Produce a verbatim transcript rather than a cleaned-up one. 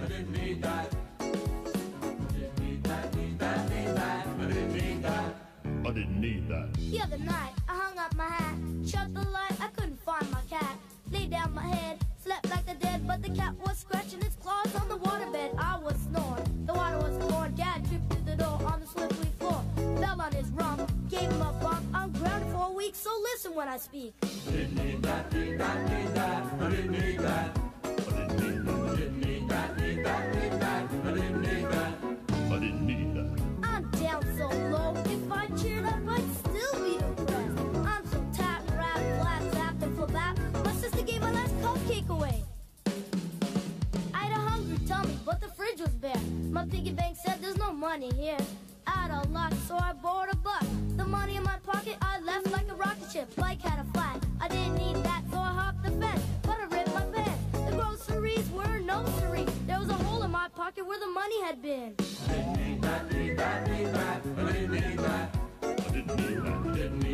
I didn't need that. Didn't need that, need that, need that. I didn't need that. I didn't need that. The other night, I hung up my hat, shut the light, I couldn't find my cat. Laid down my head, slept like the dead, but the cat was scratching its claws on the waterbed. I was snoring, the water was pouring. Dad tripped through the door on the slippery floor, fell on his rump, gave him a bump. I'm grounded for a week, so listen when I speak. Didn't need that, need that, need that. I didn't need that. I didn't need that. I didn't need that, need that, need that. I didn't need that. I didn't need that. I'm down so low, if I cheered up, I'd still be depressed. I'm so tired, rap, flat, zapped, and for that, my sister gave my last cupcake away. I had a hungry tummy, but the fridge was bare. My piggy bank said there's no money here. I had a lot, so I borrowed a buck. The money in my pocket, I left like a rocket ship. Bike had a flat, I didn't need that, so I hopped the fence. But I ripped my pants. The groceries were no siree. There was a hole in my pocket where the money had been. I didn't need that, need that, need that. I didn't need that. I didn't need that. I didn't need that.